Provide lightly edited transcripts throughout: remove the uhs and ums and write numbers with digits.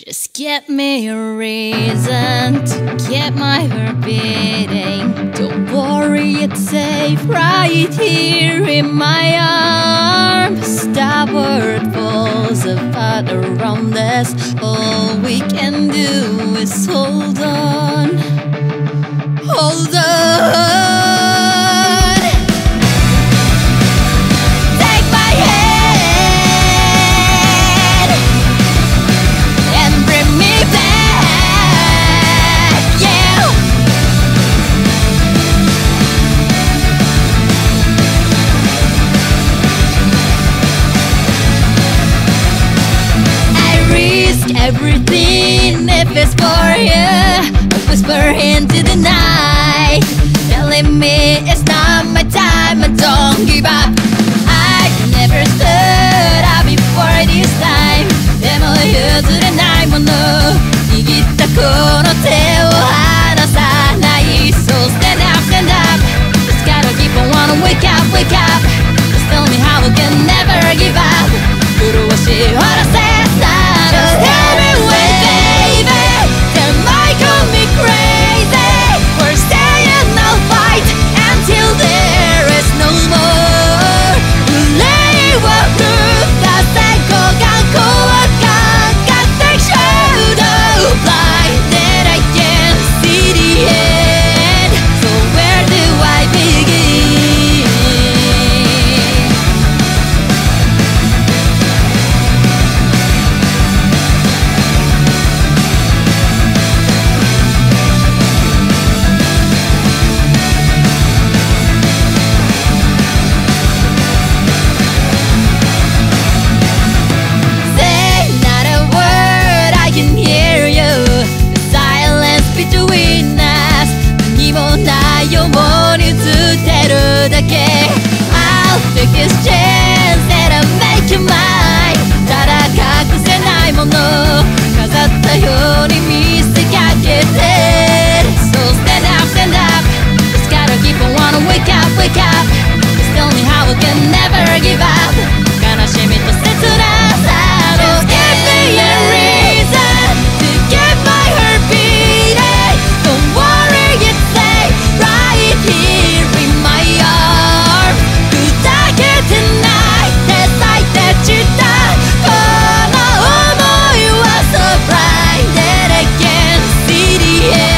Just give me a reason to keep my heart beating. Don't worry, it's safe right here in my arms. The world falls apart around us. All we can do is hold on. Hold on. Take my hand and bring me back, yeah. I risk everything if it's for you. I whisper into the night, telling me it's not my time, but don't give up. I never stood up before this time. でも譲れないもの、握ったこの手を離さない。So stand up, stand up. Just gotta keep on wanna wake up, wake up. Just tell me how we can never give up. 麗しいほらせさ Just tell me when, baby. That might call me crazy. We're staying I'll fight until there is no more. Lay walk through the cycle, got cold, got the shadow blinded. I can't see the end. So where do I begin? Say not a word, I can hear you. The silence between us. 何もないように映ってるだけ。I'll take this chance and I'll make you mine. ただ隠せないもの、飾ったように見せかけて。So stand up, stand up. Just gotta keep on wanna wake up, wake up. Just tell me how we can never give up. 悲しみと切なさ。Just give me a reason to keep my heart beating. Don't worry, it's safe right here in my arms. 砕けてない手裂いて散ったこの想いは so bright that I can't see the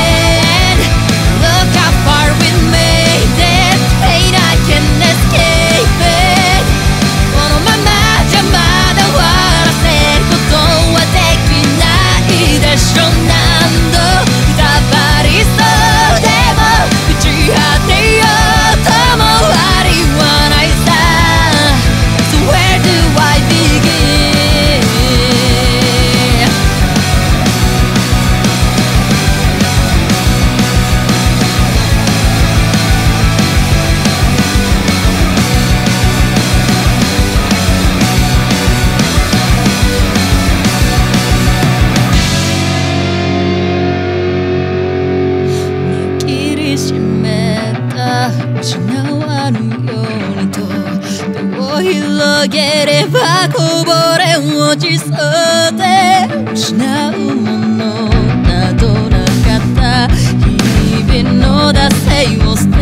end. Look how far we made it. Pain I can escape it. このままじゃまだ終わらせることはできないでしょ。何度くたばりそうでも打ち果てようともありはないさ。So where do I begin?「握りしめた失わぬようにと手を広げればこぼれ落ちそうで失うものなどなかった日々の惰性を捨て